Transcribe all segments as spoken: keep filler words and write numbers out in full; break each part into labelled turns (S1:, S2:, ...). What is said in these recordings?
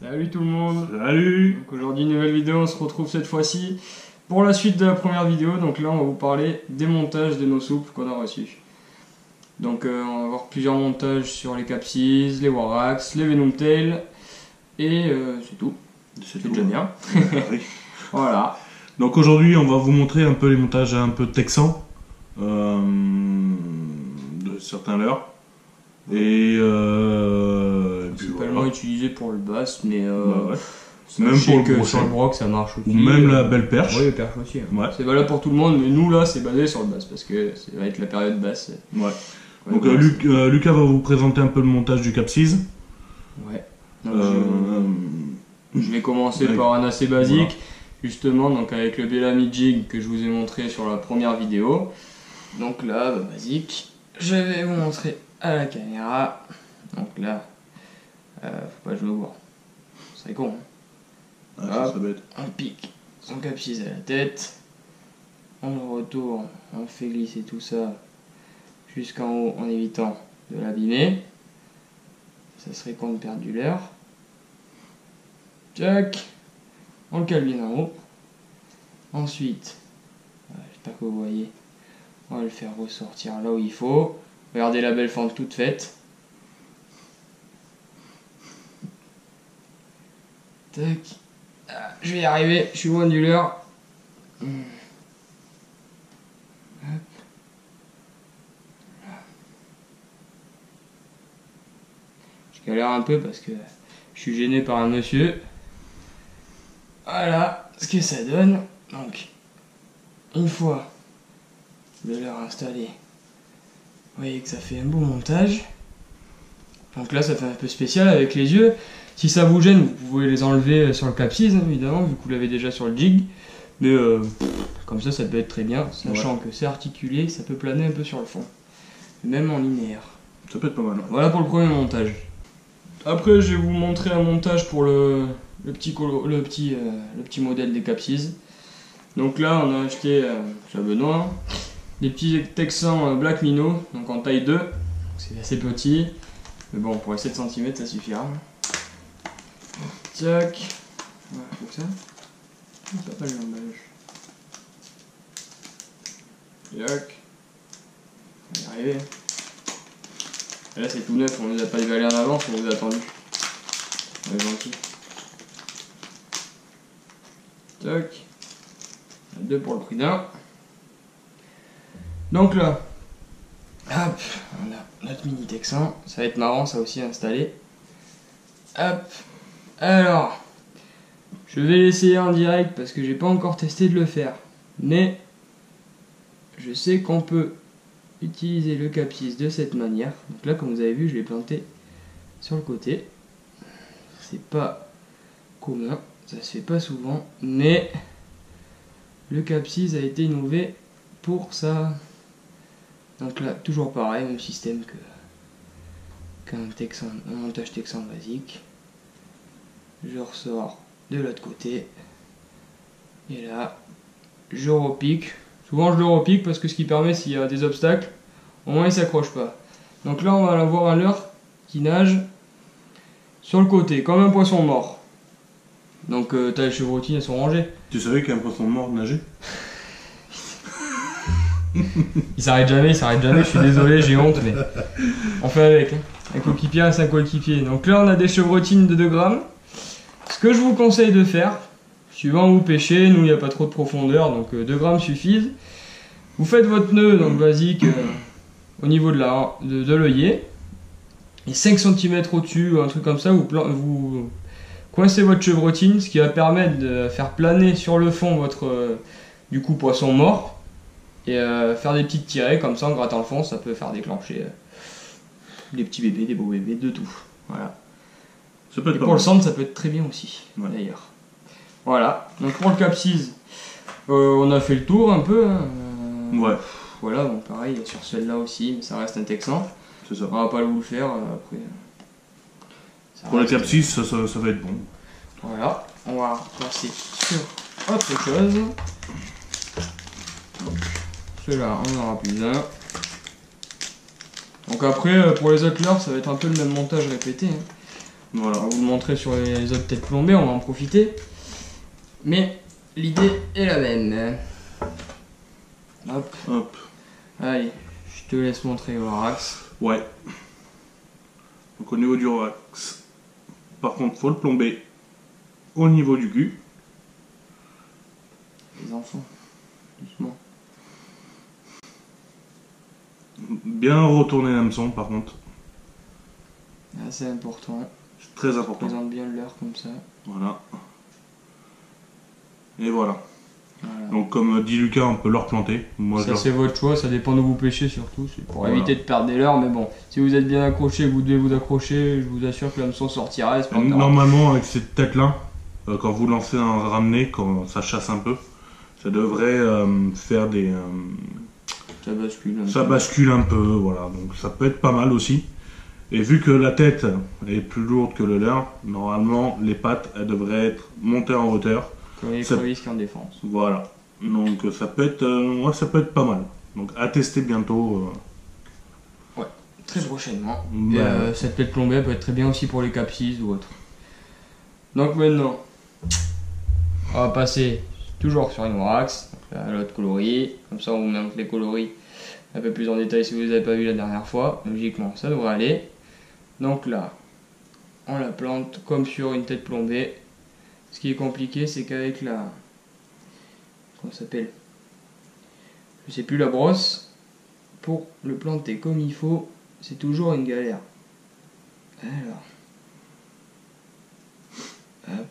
S1: Salut tout le monde.
S2: Salut.
S1: Donc aujourd'hui nouvelle vidéo, on se retrouve cette fois-ci pour la suite de la première vidéo. Donc là on va vous parler des montages de nos soupes qu'on a reçues. Donc euh, on va avoir plusieurs montages sur les Capsiz, les Warax, les Venom Tail et euh, c'est tout. C'est déjà bien. Voilà.
S2: Donc aujourd'hui on va vous montrer un peu les montages un peu texans euh, de certains leurres. Et euh,
S1: principalement voilà. Utilisé pour le bass, mais euh,
S2: bah ouais. Même pour le
S1: que sur le broc ça marche aussi.
S2: Ou même la belle perche.
S1: Oui, la perche aussi. Hein.
S2: Ouais.
S1: C'est valable pour tout le monde, mais nous là c'est basé sur le bass parce que ça va être la période basse.
S2: Ouais. Donc euh, Luc, euh, Lucas va vous présenter un peu le montage du Capsiz.
S1: Ouais. Donc,
S2: euh,
S1: je... je vais commencer ouais. par un assez basique, voilà. Justement, donc avec le Bellamy Jig que je vous ai montré sur la première vidéo. Donc là, bah, basique, je vais vous montrer à la caméra. Donc là, euh, faut pas jouer au bois. Ce serait con. Hein.
S2: Ah,
S1: hop,
S2: ça, ça bête.
S1: on pique son Capsiz à la tête. On le retourne, on fait glisser tout ça jusqu'en haut en évitant de l'abîmer. Ça serait con de perdre du leurre. Tac. On le cale bien en haut. Ensuite, j'espère que vous voyez, on va le faire ressortir là où il faut. Regardez la belle fente toute faite. Tac. Ah, je vais y arriver, je suis loin du leurre. Hum. Je galère un peu parce que je suis gêné par un monsieur. Voilà ce que ça donne. Donc, une fois le leurre installé, vous voyez que ça fait un beau montage. Donc là, ça fait un peu spécial avec les yeux. Si ça vous gêne, vous pouvez les enlever sur le Capsiz, hein, évidemment, vu que vous l'avez déjà sur le jig. Mais euh, comme ça, ça peut être très bien, sachant ouais. que c'est articulé, ça peut planer un peu sur le fond. Même en linéaire.
S2: Ça peut être pas mal.
S1: Voilà pour le premier montage. Après, je vais vous montrer un montage pour le, le, petit, colo, le, petit, euh, le petit modèle des Capsiz. Donc là, on a acheté, euh, chez Benoît, des petits Texans Black Minnow, donc en taille deux. C'est assez petit, mais bon, pour les sept centimètres, ça suffira. Tac. Voilà, faut que ça. C'est pas mal l'emballage. Tac. On va y arriver. Et là c'est tout neuf, on les a pas déballés en avance, on vous a attendu. On est gentil. Tac. Deux pour le prix d'un. Donc là, hop, on a notre mini Texan. Ça va être marrant ça aussi à installer. Hop. Alors, je vais l'essayer en direct parce que j'ai pas encore testé de le faire. Mais je sais qu'on peut utiliser le Capsiz de cette manière. Donc là, comme vous avez vu, je l'ai planté sur le côté. C'est pas commun, ça se fait pas souvent, mais le Capsiz a été innové pour ça. Donc là, toujours pareil, même système que qu'un Texan, un montage Texan basique. Je ressors de l'autre côté. Et là, je repique. Souvent je le repique parce que ce qui permet, s'il y a des obstacles, au moins il s'accroche pas. Donc là on va avoir un leurre qui nage sur le côté, comme un poisson mort. Donc euh, t'as les chevrotines, elles sont rangées.
S2: Tu savais qu'un poisson mort nageait?
S1: Il s'arrête jamais, il s'arrête jamais, je suis désolé, j'ai honte, mais on fait avec. Hein. Un coéquipier, un cinq coéquipiers. Donc là on a des chevrotines de deux grammes. Ce que je vous conseille de faire, suivant où vous pêchez, nous il n'y a pas trop de profondeur, donc euh, deux grammes suffisent. Vous faites votre nœud donc basique euh, au niveau de la de, de l'œillet, et cinq centimètres au-dessus, ou un truc comme ça, vous, vous coincez votre chevrotine, ce qui va permettre de faire planer sur le fond votre euh, du coup poisson mort, et euh, faire des petites tirées comme ça en grattant le fond, ça peut faire déclencher euh, des petits bébés, des beaux bébés, de tout. Voilà.
S2: Ça peut être
S1: et pour mal. Le centre, ça peut être très bien aussi, ouais. D'ailleurs. Voilà, donc pour le Capsiz, euh, on a fait le tour un peu. Hein. Euh,
S2: ouais.
S1: Voilà, bon pareil, sur celle-là aussi, mais ça reste un Texan.
S2: C'est ça.
S1: On va pas vous le faire euh, après.
S2: Ça pour le Capsiz, ça, ça, ça va être bon.
S1: Voilà, on va passer sur autre chose. Celui-là, on en aura plus un. Donc après, pour les autres leurres, ça va être un peu le même montage répété. Hein.
S2: Voilà.
S1: On va vous le montrer sur les autres têtes plombées, on va en profiter. Mais l'idée est la même. Hop.
S2: Hop.
S1: Allez, je te laisse montrer le Warax.
S2: Ouais. Donc au niveau du Warax, par contre, faut le plomber au niveau du cul.
S1: Les enfants, doucement.
S2: Bien retourner l'hameçon, par contre.
S1: Ah, c'est important.
S2: C'est très
S1: On
S2: important.
S1: présente bien l'heure comme ça.
S2: Voilà. Et voilà.
S1: Voilà.
S2: Donc comme dit Lucas, on peut le replanter. Moi, je
S1: Ça
S2: le-
S1: c'est votre choix, ça dépend d'où vous pêchez surtout, c'est pour
S2: Voilà.
S1: éviter de perdre des leurres, mais bon, si vous êtes bien accroché, vous devez vous accrocher, je vous assure que l'hameçon sortira et se plantera.
S2: Normalement, avec cette tête-là, euh, quand vous lancez un ramené, quand ça chasse un peu, ça devrait euh, faire des... euh,
S1: Ça bascule. un
S2: ça
S1: peu.
S2: bascule un peu, voilà. Donc ça peut être pas mal aussi. Et vu que la tête est plus lourde que le leurre, normalement, les pattes, elles devraient être montées en hauteur.
S1: Comme les
S2: ça-
S1: crevisses qui en défense.
S2: Voilà. Donc ça peut être, euh, ouais, ça peut être pas mal. Donc à tester bientôt. euh,
S1: Très prochainement.
S2: Bah,
S1: Et, euh, cette tête plombée elle peut être très bien aussi pour les capsises ou autre. Donc maintenant, on va passer toujours sur une Warax, donc là, l'autre coloris. Comme ça, on vous montre les coloris un peu plus en détail si vous les avez pas vu la dernière fois. Logiquement, ça devrait aller. Donc là, on la plante comme sur une tête plombée. Ce qui est compliqué, c'est qu'avec la... Comment ça s'appelle? Je sais plus, la brosse. Pour le planter comme il faut, c'est toujours une galère. Alors. Hop.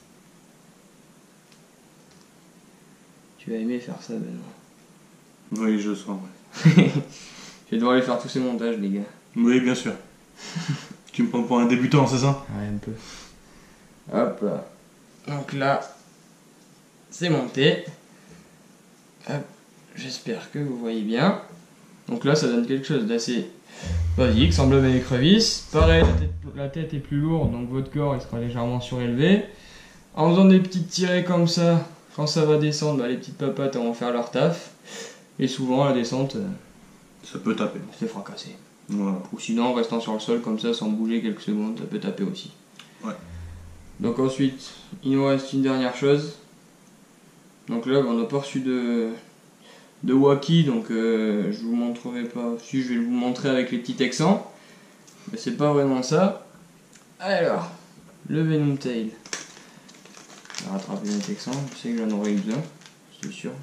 S1: Tu vas aimer faire ça, Benoît.
S2: Oui, je sens. Ouais.
S1: Je vais devoir aller faire tous ces montages, les gars.
S2: Oui, bien sûr. Tu me prends pour un débutant, c'est ça?
S1: Ouais, un peu. Hop là. Donc là, c'est monté. Hop. J'espère que vous voyez bien. Donc là, ça donne quelque chose d'assez basique, semblable à une écrevisse. Pareil, la tête, la tête est plus lourde, donc votre corps il sera légèrement surélevé. En faisant des petites tirées comme ça, quand ça va descendre, bah, les petites papates vont faire leur taf. Et souvent, la descente, euh,
S2: Ça peut taper.
S1: se fait fracasser.
S2: Voilà.
S1: Ou sinon, en restant sur le sol comme ça, sans bouger quelques secondes, ça peut taper aussi.
S2: Ouais.
S1: Donc ensuite, il nous reste une dernière chose. Donc là, on n'a pas reçu de, de Wacky, donc euh, je vous montrerai pas. Si, je vais vous montrer avec les petits texans. Mais c'est pas vraiment ça. Alors, le Venom Tail. Je vais rattraper les texans, je sais que j'en aurai eu besoin, c'est sûr.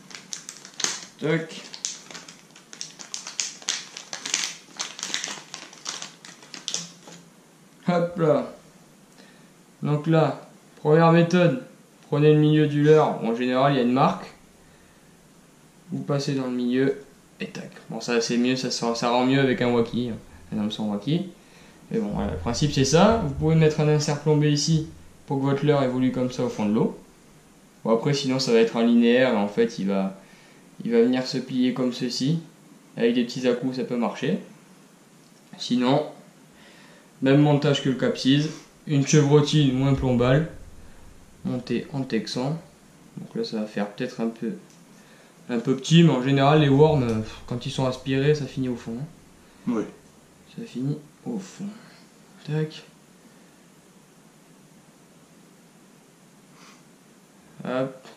S1: Toc. Hop là. Donc là, première méthode, prenez le milieu du leurre. Bon, en général, il y a une marque. Vous passez dans le milieu et tac. Bon, ça c'est mieux, ça, sera- ça rend mieux avec un Wacky, un hameçon Wacky. Mais bon, voilà, le principe c'est ça. Vous pouvez mettre un insert plombé ici pour que votre leurre évolue comme ça au fond de l'eau. Bon, après, sinon, ça va être un linéaire et en fait, il va, il va venir se plier comme ceci. Avec des petits à-coups, ça peut marcher. Sinon, même montage que le capsize, une chevrotine ou un plombal, monté en texan. Donc là, ça va faire peut-être un peu, un peu petit, mais en général, les worms, euh, quand ils sont aspirés, ça finit au fond.
S2: Oui.
S1: Ça finit au fond. Tac. Hop.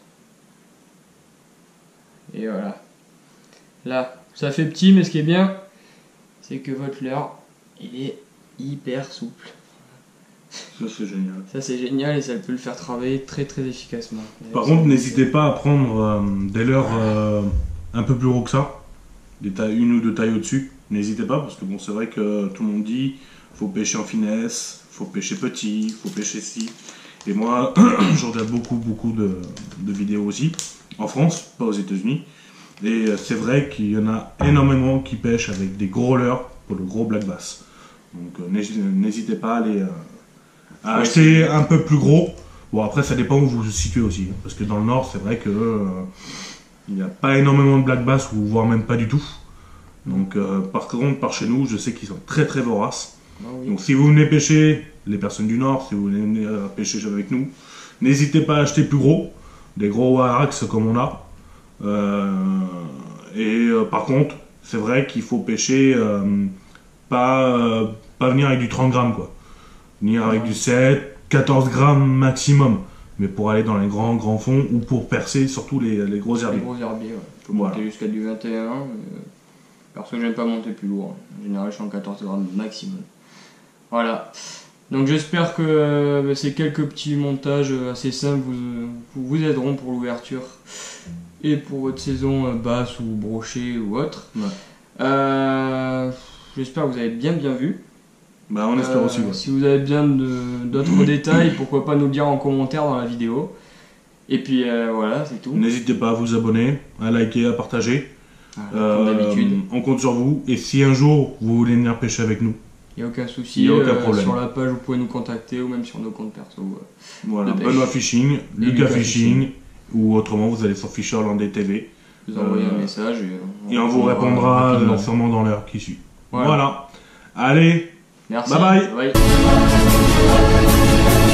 S1: Et voilà. Là, ça fait petit, mais ce qui est bien, c'est que votre leurre, il est hyper souple.
S2: Ça, c'est génial.
S1: Ça, c'est génial et ça peut le faire travailler très très efficacement.
S2: Par contre, n'hésitez pas à prendre euh, des leurres euh, un peu plus gros que ça, des tailles, une ou deux tailles au-dessus. N'hésitez pas, parce que bon, c'est vrai que tout le monde dit faut pêcher en finesse, faut pêcher petit, faut pêcher ci. Et moi, je regarde beaucoup beaucoup de, de vidéos aussi, en France, pas aux États-Unis. Et euh, c'est vrai qu'il y en a énormément qui pêchent avec des gros leurres pour le gros black bass. Donc euh, n'hésitez n'hésitez pas à les euh, à
S1: Ouais,
S2: acheter un peu plus gros. Bon, après, ça dépend où vous vous situez aussi. Hein, parce que dans le nord, c'est vrai que euh, il n'y a pas énormément de black bass, ou voire même pas du tout. Donc, euh, par contre, par chez nous, je sais qu'ils sont très très voraces.
S1: Ah oui.
S2: Donc, si vous venez pêcher, les personnes du nord, si vous venez euh, pêcher avec nous, n'hésitez pas à acheter plus gros, des gros Warax comme on a. Euh, et euh, par contre, c'est vrai qu'il faut pêcher, euh, pas, euh, pas venir avec du trente grammes, quoi. Venir avec du sept, quatorze grammes maximum. Mais pour aller dans les grands grands fonds ou pour percer surtout les, les gros
S1: Les
S2: herbiers.
S1: gros herbiers, ouais. Faut
S2: Voilà.
S1: monter jusqu'à du vingt et un. Euh, perso, j'aime pas monter plus lourd. En général, je suis en quatorze grammes maximum. Voilà. Donc j'espère que euh, ces quelques petits montages assez simples vous, vous, vous aideront pour l'ouverture et pour votre saison euh, basse ou brochée ou autre.
S2: Ouais.
S1: Euh, j'espère que vous avez bien bien vu.
S2: Bah on espère
S1: Euh,
S2: aussi. Ouais.
S1: Si vous avez besoin de- d'autres détails, pourquoi pas nous le dire en commentaire dans la vidéo. Et puis euh, voilà, c'est tout.
S2: N'hésitez pas à vous abonner, à liker, à partager.
S1: Voilà,
S2: Euh,
S1: comme d'habitude.
S2: On compte sur vous. Et si un jour vous voulez venir pêcher avec nous,
S1: Il n'y a aucun souci.
S2: y a aucun
S1: euh,
S2: problème.
S1: Sur la page, vous pouvez nous contacter ou même sur nos comptes perso. euh.
S2: voilà,
S1: De pêche.
S2: Benoît Fishing,
S1: Et
S2: Lucas,
S1: Lucas
S2: Fishing, ou autrement vous allez sur Fisher Landais T V.
S1: Vous envoyez
S2: Euh,
S1: un message et
S2: Et on vous
S1: répondra
S2: répondra
S1: rapidement.
S2: euh, sûrement dans l'heure qui suit.
S1: Voilà.
S2: Voilà. Allez,
S1: Merci.
S2: Bye bye.
S1: bye.